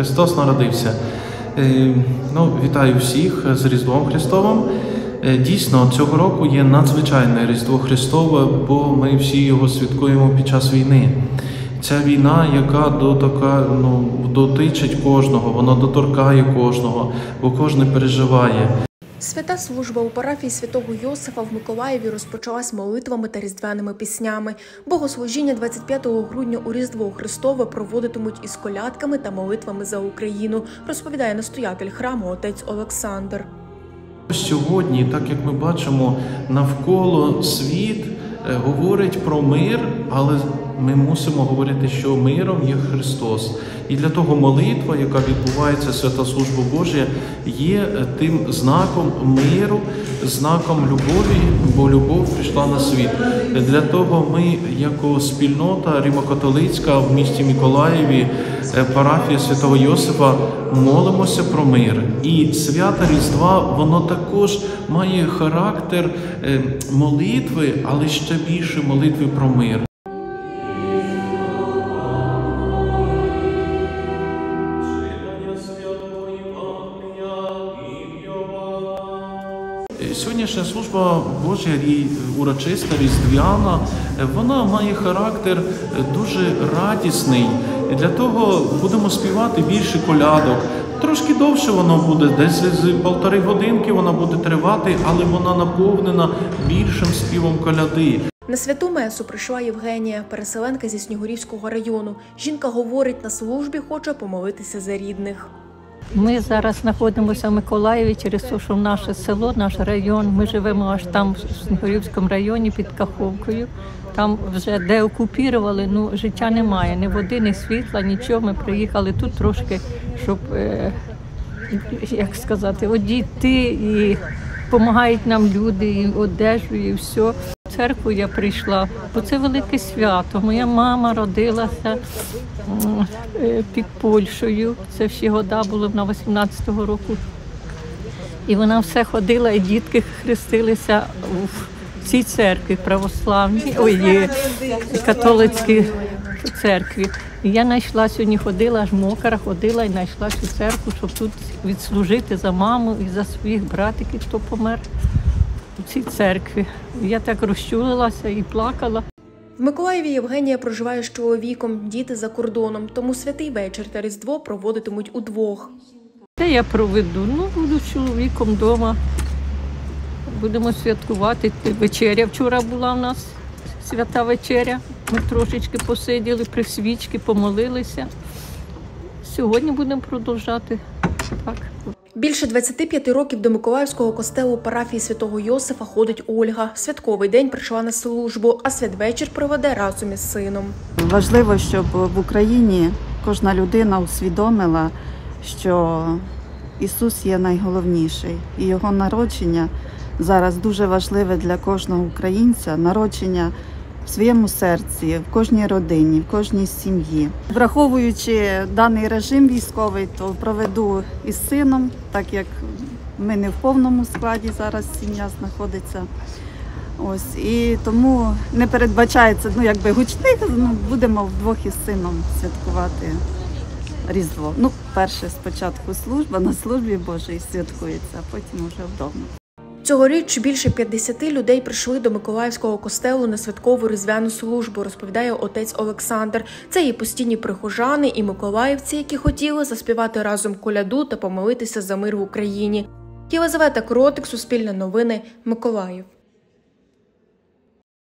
Христос народився. Вітаю всіх з Різдвом Христовим. Дійсно, цього року є надзвичайне Різдво Христове, бо ми всі його святкуємо під час війни. Ця війна, яка дотичить кожного, вона доторкає кожного, бо кожен переживає. Свята служба у парафії Святого Йосифа в Миколаєві розпочалась молитвами та різдвяними піснями. Богослужіння 25 грудня у Різдво Христове проводитимуть із колядками та молитвами за Україну, розповідає настоятель храму отець Олександр. Сьогодні, так як ми бачимо, навколо світ говорить про мир, але ми мусимо говорити, що миром є Христос. І для того молитва, яка відбувається, свята служба Божія, є тим знаком миру, знаком любові, бо любов прийшла на світ. Для того ми, як спільнота Римо-католицька в місті Миколаєві, парафія Святого Йосифа, молимося про мир. І свято Різдва, воно також має характер молитви, але ще більше молитви про мир. Сьогоднішня служба Божа і урочиста, різдвяна, вона має характер дуже радісний. Для того будемо співати більше колядок. Трошки довше воно буде, десь з 1,5 годинки вона буде тривати, але вона наповнена більшим співом коляди. На святу месу прийшла Євгенія, переселенка зі Снігурівського району. Жінка говорить, на службі хоче помолитися за рідних. Ми зараз знаходимося в Миколаєві через те, що наше село, наш район, ми живемо аж там, в Снігурівському районі, під Каховкою. Там вже деокупірували, життя немає, ні води, ні світла, нічого. Ми приїхали тут трошки, щоб, одійти, і допомагають нам люди, і одежу, і все. В церкву я прийшла, бо це велике свято. Моя мама родилася під Польщею, це ще года було, на 18-го року. І вона все ходила, і дітки хрестилися в цій церкві православній, католицькій церкві. І я знайшла сьогодні, ходила, аж мокра, ходила і знайшла цю церкву, щоб тут відслужити за маму і за своїх братиків, хто помер у цій церкві. Я так розчулилася і плакала. В Миколаєві Євгенія проживає з чоловіком, діти за кордоном, тому святий вечір та Різдво проводитимуть удвох. Це я проведу, буду з чоловіком вдома, будемо святкувати. Вечеря вчора була в нас, свята вечеря. Ми трошечки посиділи, при свічці, помолилися. Сьогодні будемо продовжати так. Більше 25 років до Миколаївського костелу парафії Святого Йосифа ходить Ольга. В святковий день прийшла на службу, а святвечір проведе разом із сином. Важливо, щоб в Україні кожна людина усвідомила, що Ісус є найголовніший. І Його народження зараз дуже важливе для кожного українця. Народження в своєму серці, в кожній родині, в кожній сім'ї. Враховуючи даний режим військовий, то проведу із сином, так як ми не в повному складі, зараз сім'я знаходиться. І тому не передбачається, гучних, будемо вдвох із сином святкувати Різдво. Перше спочатку служба, на службі Божій святкується, а потім вже вдома. Цьогоріч більше 50 людей прийшли до Миколаївського костелу на святкову різдвяну службу, розповідає отець Олександр. Це і постійні прихожани, і миколаївці, які хотіли заспівати разом коляду та помолитися за мир в Україні. Єлизавета Кротик, Суспільне новини, Миколаїв.